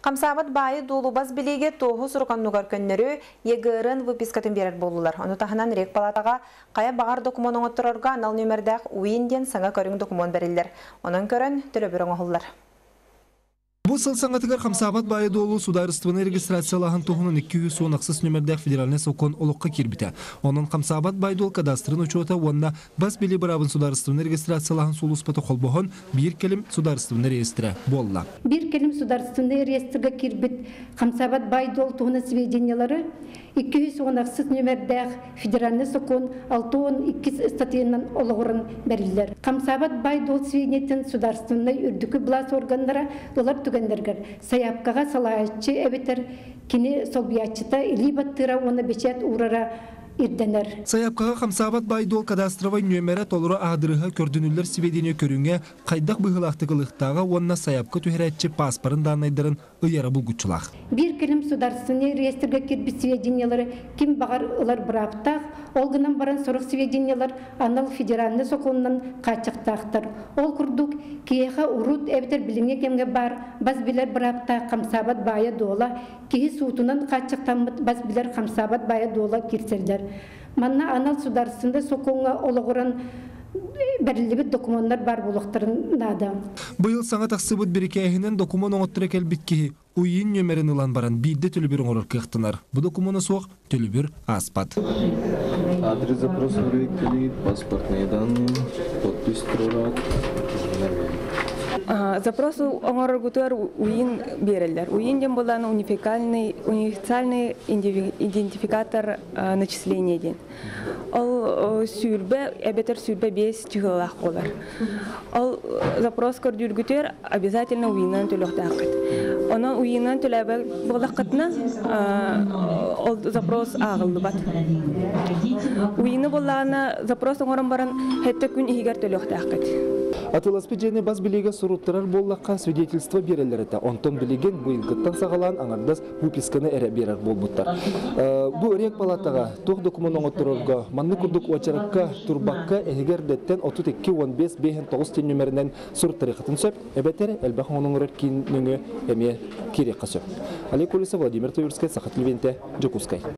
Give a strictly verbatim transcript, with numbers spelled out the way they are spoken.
Хамсабат байы долубаз билеге тоғыз руканнугар көннөрү егырын выпискатын берер болулар. Оны тахынан рек палатаға қая бағар документон оттырорга анал нөмердәк уйынден саңа көрің документ берилер. Онын көрін түрі бірің оғылар. Бұл сылсаңатығар Хамсабат байы долу сударыстываны регистрациялағын тоғының екі жүз он ақсыз нөмердәк федеральный сокон олыққа кербіті. Оның Хамсабат бай дол кадастрын учета онына бас бели барабын сударыстываны регистрациялағын солуспаты қолбоғын бір келім сударыстываны реестрі болла. Bir келім сударыстываны реестрге кербіт Хамсабат бай дол тоғының сведениялары iki yüz on ақсыз нөмердәк федеральный сокон алты он екі статьянан олығырын бәрілер. Хамсабат бай дол сведениятын сударыстываны үрдікі блас органдара долар түгендергер. Саяпкаға салайчы әбетер кені солбиятчыта или баттыра оны бечет урара ирденер. Саяпкаға Хамсабат бай дол кадастровай нөмері толыры ағдырыға көрдінілер сведения көріңе қайдақ бұғылақтығылықтаға онына саяпка түхәрәтчі паспарын данайдырын ұяра бұлгүтчілақ. Bir келім сударственный реестрге кербі сведениялары кем бағар ұлар бұраптақ, олғынан баран сұрық сведениялар анал федеральный соконынан қачықтақтыр. Ол күрдік кейеға ұрут әбітер біліңе кемге бар, баз білер бұраптақ Хамсабат байы дола, кейі суытынан қачықтамыт баз білер Хамсабат байы дола керсердер. Манна анал сударственный соконға олығырын бәрілі документтар бар болуқтарын нады. Бұйыл саңа тақсыбыт бірікәйінен документ оңыттыры кәлбіт кейі уйын нөмерін ұлан баран бейді төлі бір оңырыр кықтынар. Бұл документы соқ төлі бір аспад. Адрес запроса проектили, паспортные данные, подпись турат. Запрос оңоргутуар уин берелер. Уин дем болан универсальный универсальный идентификатор начисления ден. Ол сүрбе эбетер сүрбе бес чыгылах болар. Ол запрос көрдүргүтөр обязательно уиннан төлөктакыт. Онан уиннан төлөбө болакытна ол запрос агылды бат. Уинны болана запрос оңорон баран хетте күн игер төлөктакыт. Атыласпы және бас билеге сұруттырар боллаққа свидетельство берелерді. Онтон билеген бұйылғыттан сағалан аңардас выписканы әрі берер болбуттар. Бұл рек палатаға тоқ документ оңыттырырға, манны күрдік очарыққа, турбаққа әгердеттен отыз екі он бес бес тоғыз тен нөмерінен сұруттары қытын сөп, әбәттері әлбәқ оның ұрыр кейін нүңі әме керек қасөп. Олег Колесов, Владимир Туюрский, Сахат Левенте, Джокускай.